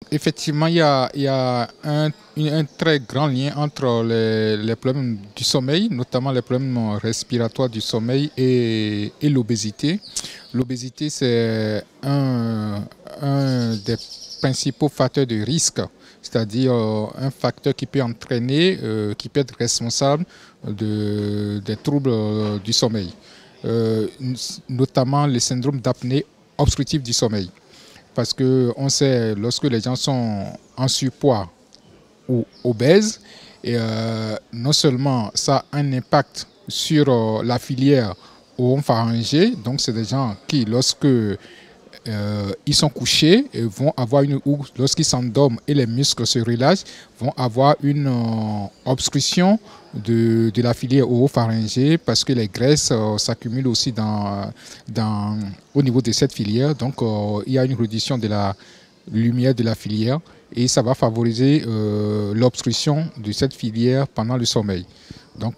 Effectivement, il y a un très grand lien entre les problèmes du sommeil, notamment les problèmes respiratoires du sommeil et l'obésité. L'obésité, c'est un des principaux facteurs de risque, c'est-à-dire un facteur qui peut entraîner, qui peut être responsable des troubles du sommeil, euh, notamment le syndrome d'apnée obstructive du sommeil. Parce qu'on sait, lorsque les gens sont en surpoids ou obèses, et non seulement ça a un impact sur la filière oropharyngée, donc c'est des gens qui, lorsque ils sont couchés, vont avoir ou lorsqu'ils s'endorment et les muscles se relâchent, vont avoir une obstruction de la filière oropharyngée parce que les graisses s'accumulent aussi au niveau de cette filière. Donc, il y a une réduction de la lumière de la filière et ça va favoriser l'obstruction de cette filière pendant le sommeil. Donc,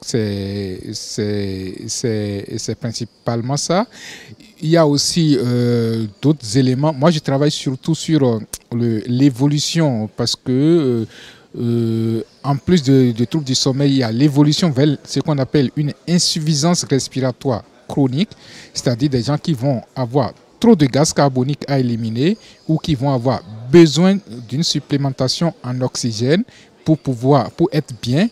c'est principalement ça. Il y a aussi d'autres éléments. Moi, je travaille surtout sur l'évolution parce que, en plus de troubles du sommeil, il y a l'évolution vers ce qu'on appelle une insuffisance respiratoire chronique, c'est-à-dire des gens qui vont avoir trop de gaz carbonique à éliminer ou qui vont avoir besoin d'une supplémentation en oxygène pour être bien.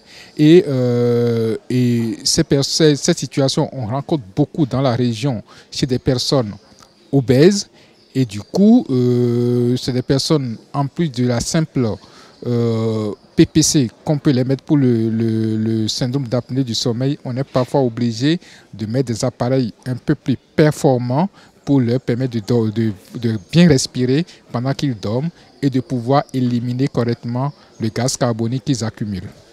Et cette situation, on rencontre beaucoup dans la région chez des personnes obèses. Et du coup, c'est des personnes, en plus de la simple PPC qu'on peut les mettre pour le syndrome d'apnée du sommeil, on est parfois obligé de mettre des appareils un peu plus performants pour leur permettre de bien respirer pendant qu'ils dorment et de pouvoir éliminer correctement le gaz carbonique qu'ils accumulent.